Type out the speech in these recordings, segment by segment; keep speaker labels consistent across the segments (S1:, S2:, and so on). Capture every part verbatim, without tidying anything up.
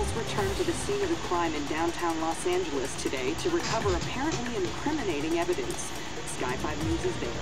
S1: Officials returned to the scene of the crime in downtown Los Angeles today to recover apparently incriminating evidence. Sky five News is there.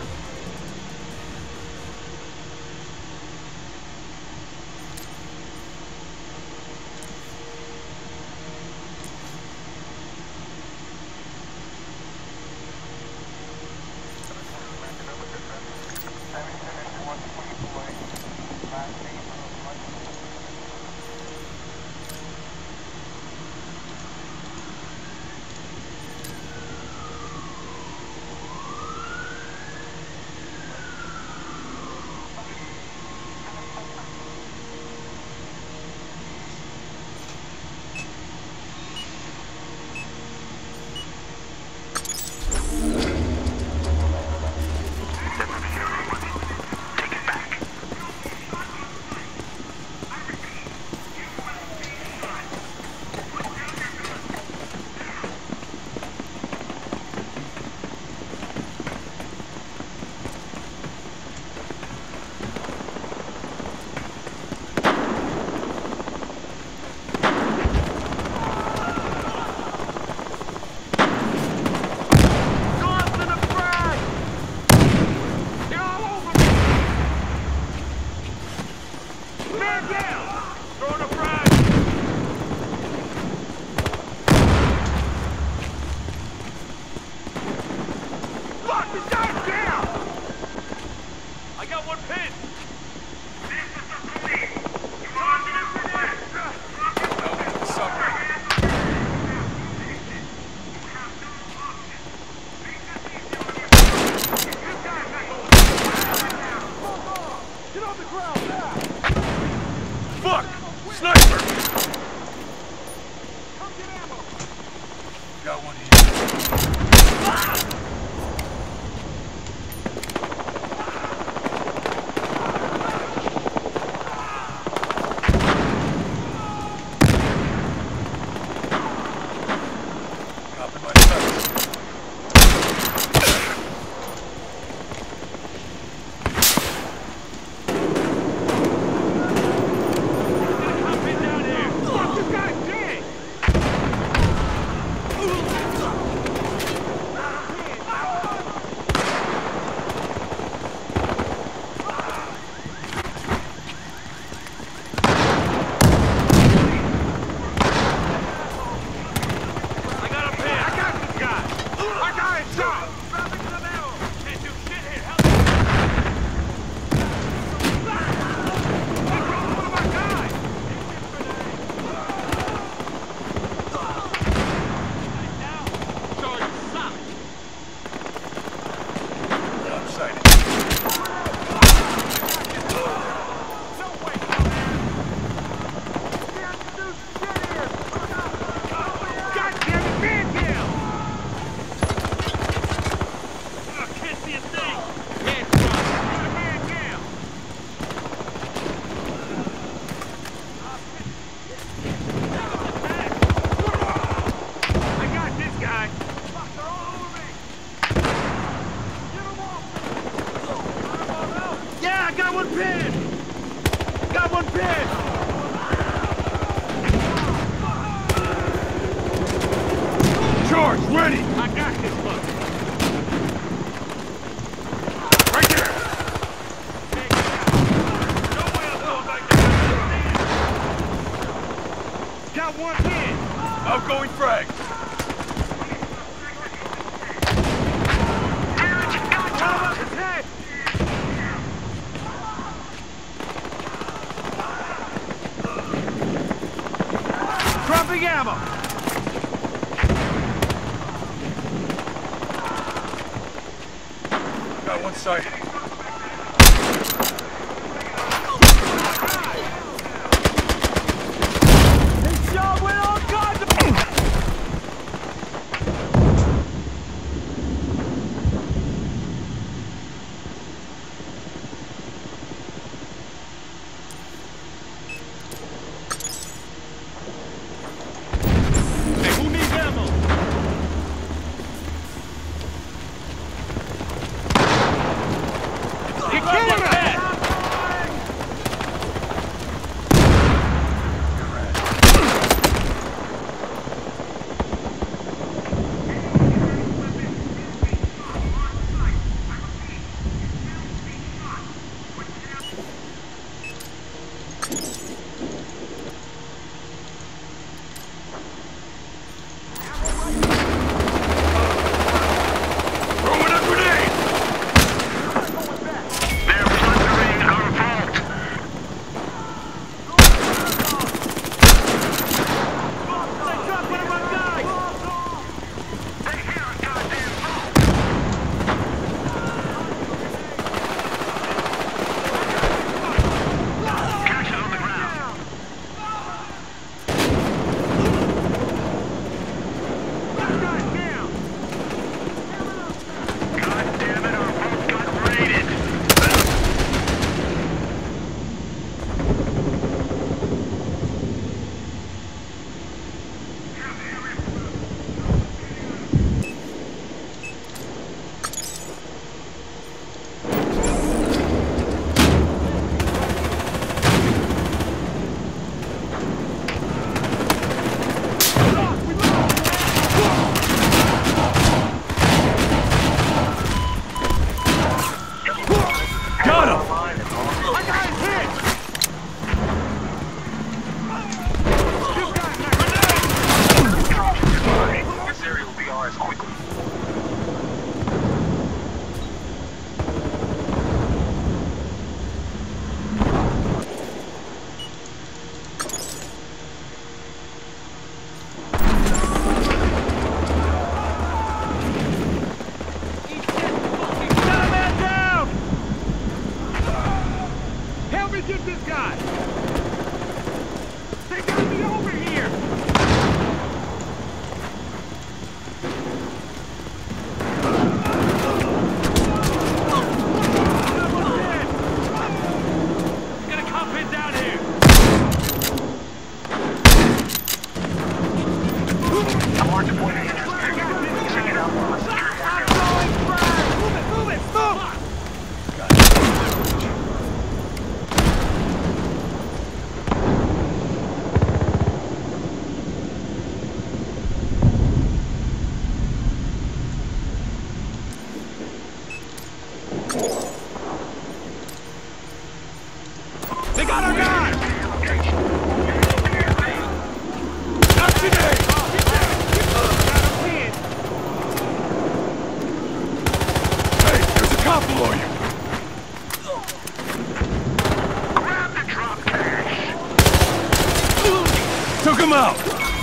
S2: Took him out!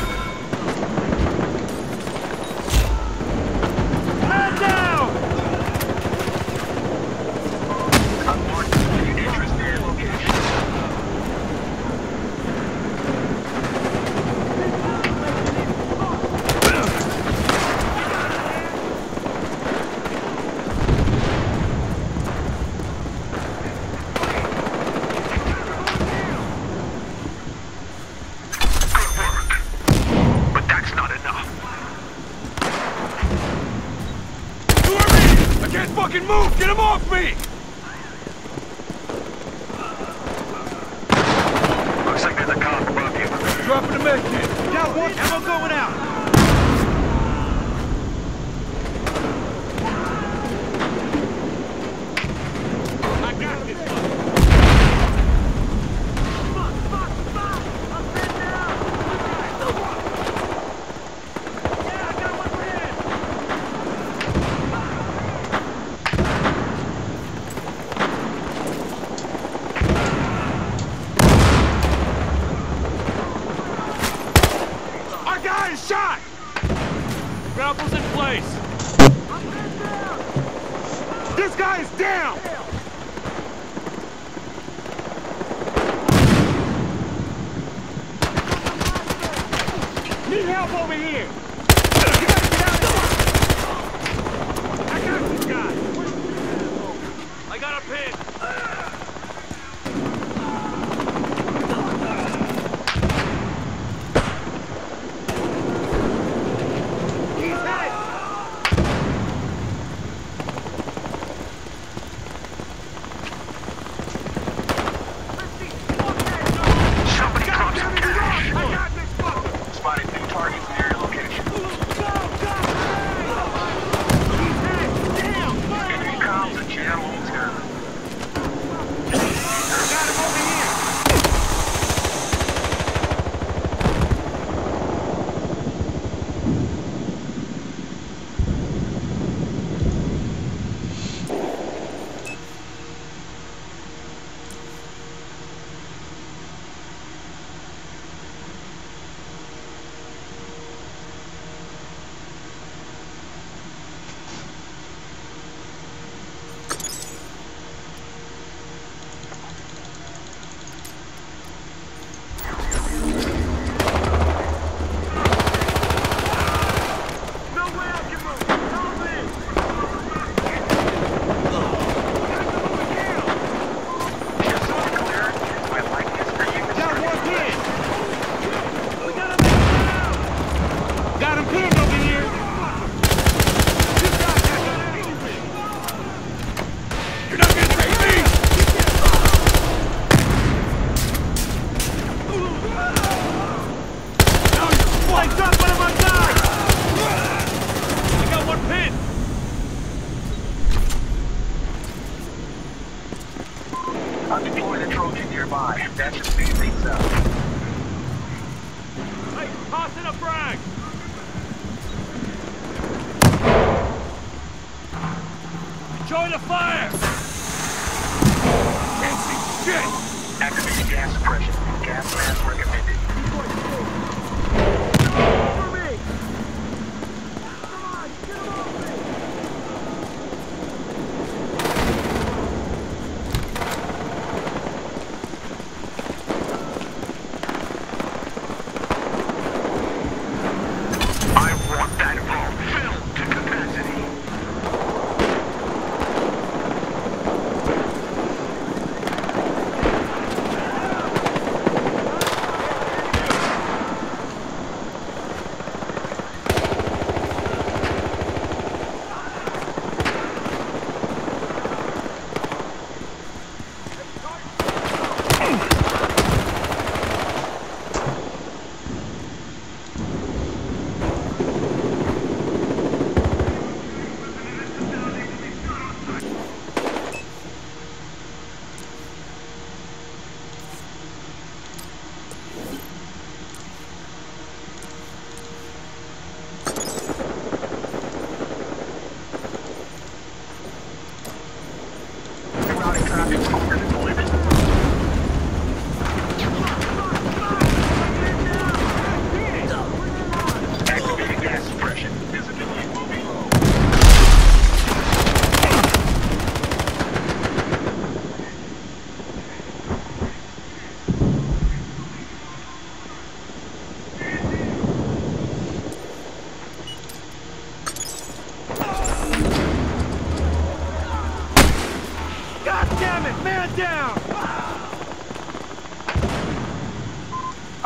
S2: Man down! Interest their location. Fucking move! Get him off me! Looks like there's a cop above you. Dropping a med kit. Down one, ammo going out. I got this one. Fuck, fuck, fuck! I'm pinned down! Yeah, I got one for him! Shot! Grapple's in place. This guy is down! Need help over here! You gotta get out of here! I got this guy! I got a pin! I'm deploying a Trojan nearby. That should speed things up. Hey, toss in a frag! Join the fire! Can't see shit! Activating gas suppression. Gas mask recommended. For me! Come on, get him off me!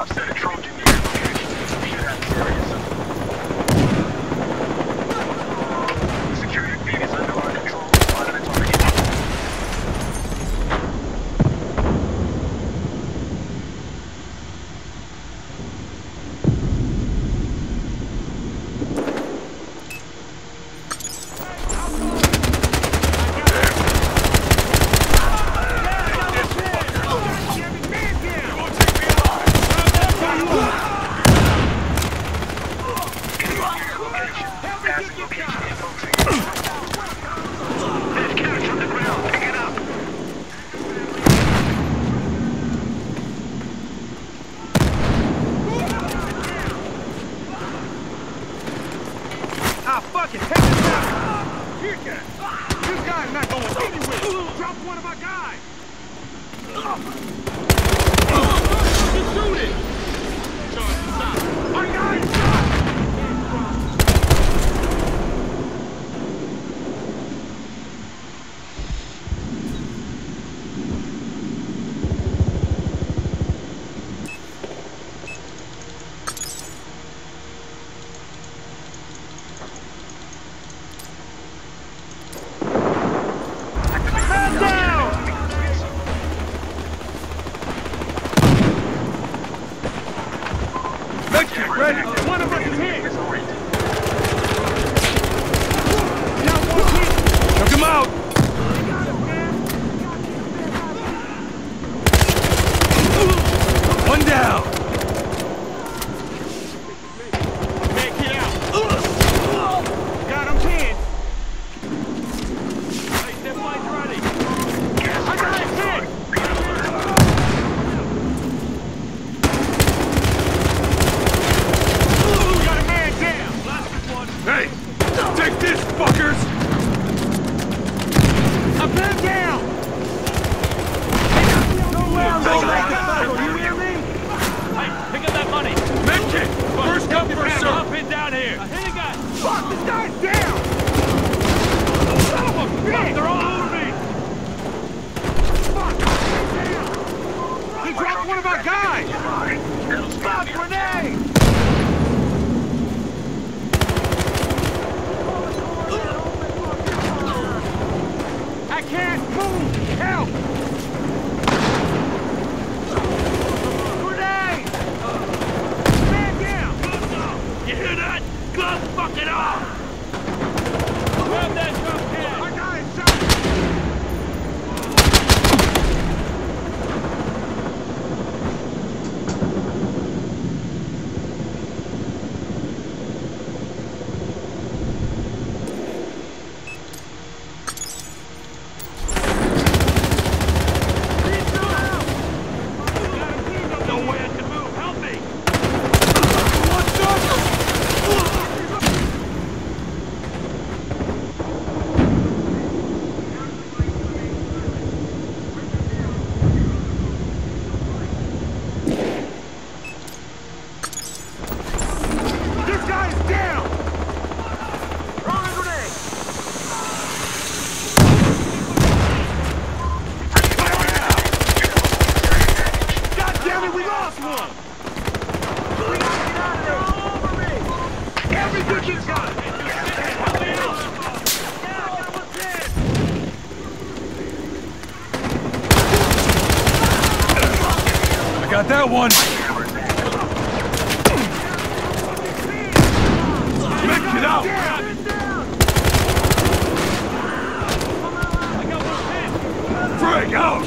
S3: offset a Trojan near your location. Should have serious. Security feed is under our control. Spotted a target.
S2: Ah, fuck it! Take this guy! Here, guy! This guy's not going anywhere! Drop one of our guys! Just shoot it! Charge, stop! Our guy's shot! Ready? One of us is hit!
S4: Took him out! One down!
S2: Make it out! Got him pinned! Hey, step lights ready! I got his hit!
S4: Hey! Take this, fuckers!
S2: I'm pinned down! No way I'm going like that! You hear me? Hey, pick up that money!
S4: Medkit! First come, first serve!
S2: I'll pin down here! I hit a guy! Fuck, this guy's down! Son of a bitch! They're all over me! Fuck! Down! He dropped one of our guys! Fuck, grenade! I can't move! Help! Grenade! Man down!
S4: You hear that? Go fuck it off!
S2: Grab that drum can! Our guy is shot!
S4: Got that one! Make it out! Frag out!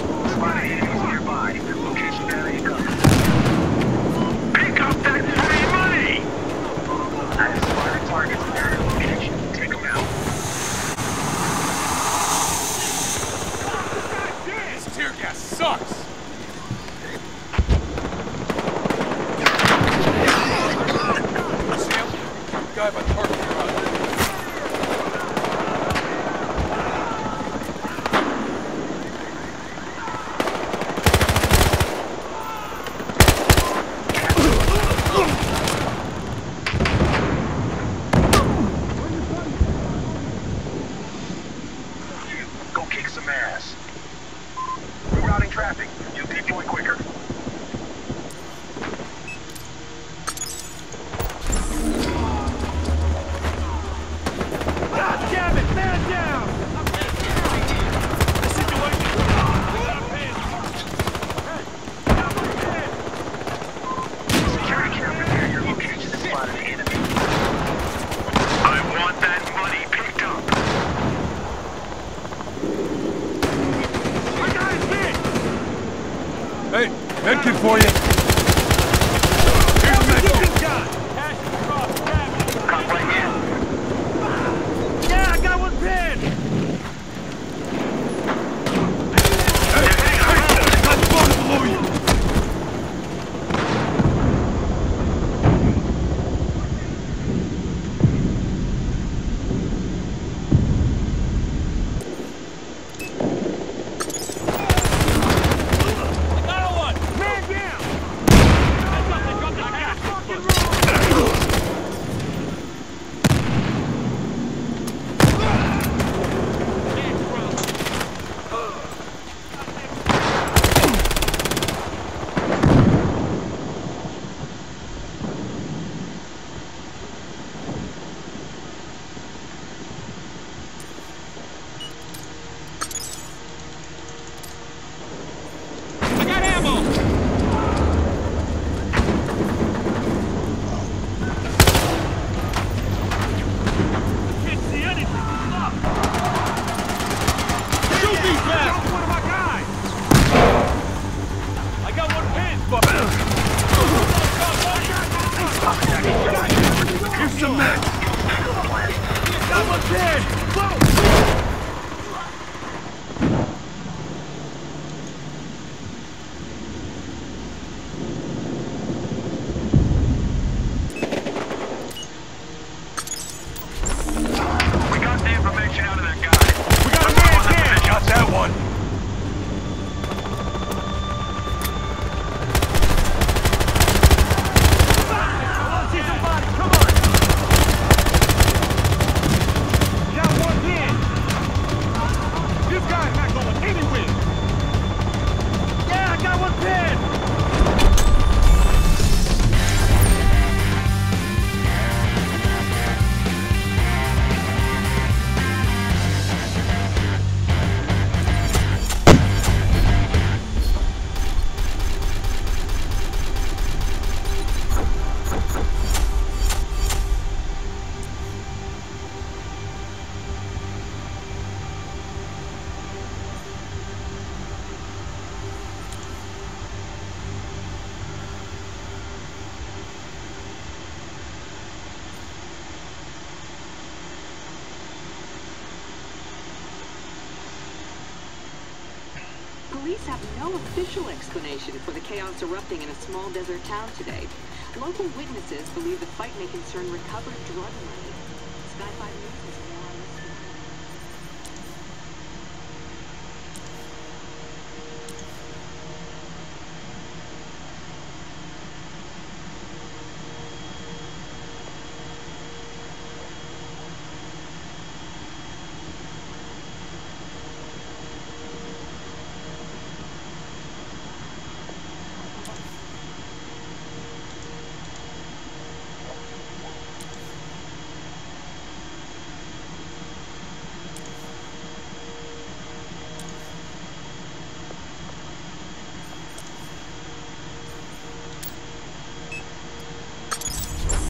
S3: Pick up that free money! I have spotted targets in their location. Take them out.
S4: This tear gas sucks! Guy by parking garage.
S3: Go kick some ass. Rerouting traffic. You'll get going quicker.
S4: Here's some men.
S2: That one's dead! Whoa!
S3: We got the information out of that guy.
S2: We got a man here!
S4: Got that one.
S2: Let's see somebody, come on! Got one here! This guy's not going anywhere! Yeah, I got one pinned!
S1: Police have no official explanation for the chaos erupting in a small desert town today. Local witnesses believe the fight may concern recovered drug money. Sky five News has